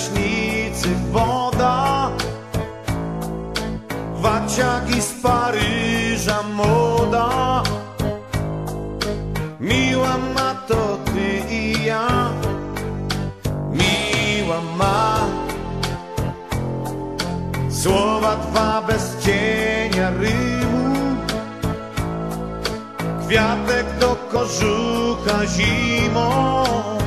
kraśnicy woda, waciaki z Paryża moda. Miła ma to ty i ja, miła ma. Słowa dwa bez cienia rymu, kwiatek do kożucha zimą.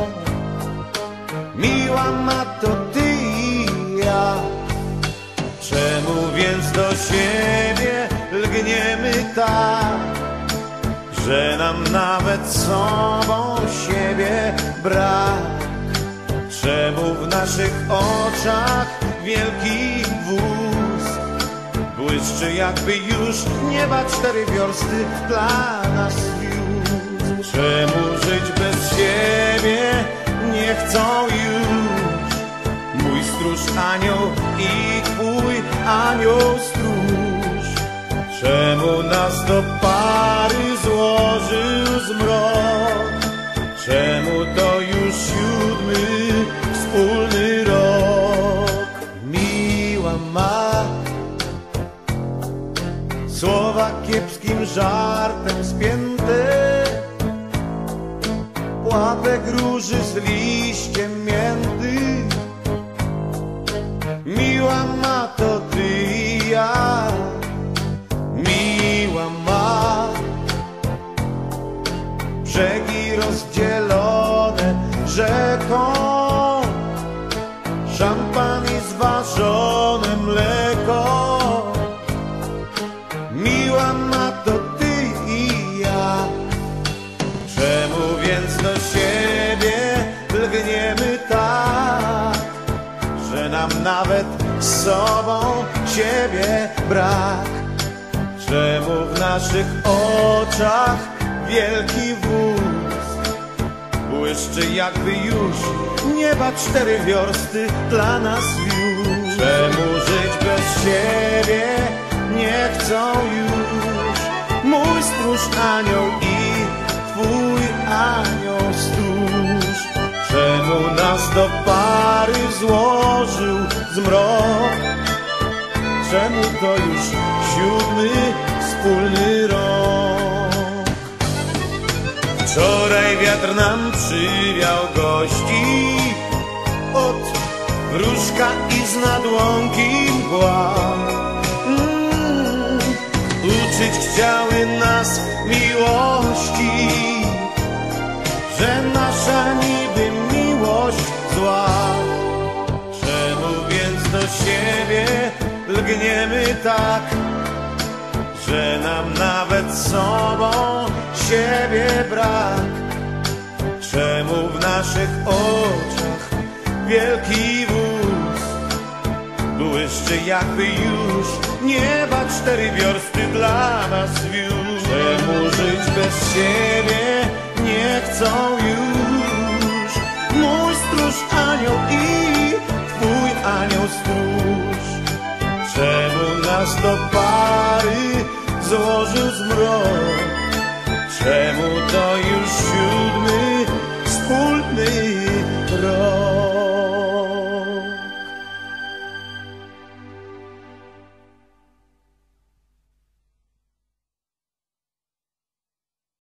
Miła ma to ty i ja. Czemu więc do siebie lgniemy tak, że nam nawet sobą siebie brak? Czemu w naszych oczach wielki wóz błyszczy, jakby już nieba 4 wiosty dla nas wiózł? Czemu żyć bez siebie nie chcą już mój stróż anioł i twój anioł stróż? Czemu nas do pary złożył zmrok? Czemu to już 7. wspólny rok? Miła ma słowa kiepskim żartem spięte, płatek róży z liściem mięty. Miła ma to ty i ja, miła ma. Brzegi rozdzielone rzeką, szampan i zważone mleko. Miła ma to ty i ja. Czemu więc do siebie lgniemy tak, że nam nawet z sobą siebie brak? Czemu w naszych oczach wielki wóz błyszczy, jakby już nieba 4 wiosty dla nas wiózł? Czemu żyć bez siebie nie chcą już mój stróż anioł i twój anioł stróż? Czemu nas do pary złożył zmrok? Czemu to już 7. wspólny rok? Wczoraj wiatr nam przywiał gości, od wróżka i z nadłonki mgła. Uczyć chciały nas miłości, że nasza niby miłość zła. Czemu więc do siebie lgniemy tak, że nam nawet sobą siebie brak? Czemu w naszych oczach wielki wóz błyszczy, jakby już nieba 4 wiosty dla nas wiózł? Czemu żyć bez siebie nie chcą już mój stróż anioł i twój anioł stróż? Czemu nas do pary złożył zmrok? Czemu to już